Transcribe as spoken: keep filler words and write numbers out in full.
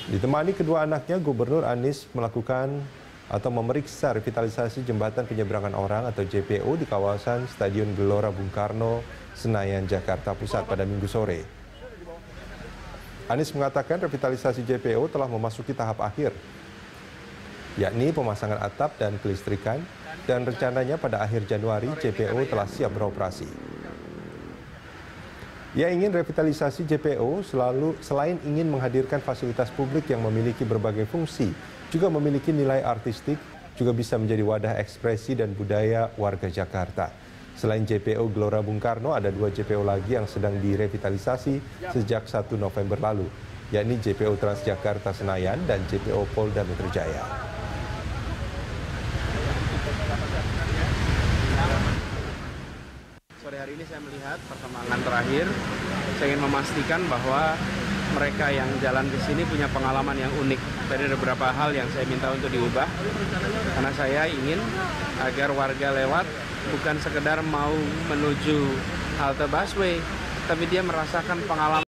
Ditemani kedua anaknya, Gubernur Anies melakukan atau memeriksa revitalisasi jembatan penyeberangan orang atau J P O di kawasan Stadion Gelora Bung Karno, Senayan, Jakarta Pusat pada Minggu sore. Anies mengatakan revitalisasi J P O telah memasuki tahap akhir, yakni pemasangan atap dan kelistrikan, dan rencananya pada akhir Januari J P O telah siap beroperasi. Ia ingin revitalisasi J P O selalu selain ingin menghadirkan fasilitas publik yang memiliki berbagai fungsi, juga memiliki nilai artistik, juga bisa menjadi wadah ekspresi dan budaya warga Jakarta. Selain J P O Gelora Bung Karno, ada dua J P O lagi yang sedang direvitalisasi sejak satu November lalu, yakni J P O Transjakarta Senayan dan J P O Polda Metro Jaya. Sore hari ini saya melihat perkembangan terakhir. Saya ingin memastikan bahwa mereka yang jalan ke sini punya pengalaman yang unik. Tadi ada beberapa hal yang saya minta untuk diubah, karena saya ingin agar warga lewat bukan sekedar mau menuju halte busway, tapi dia merasakan pengalaman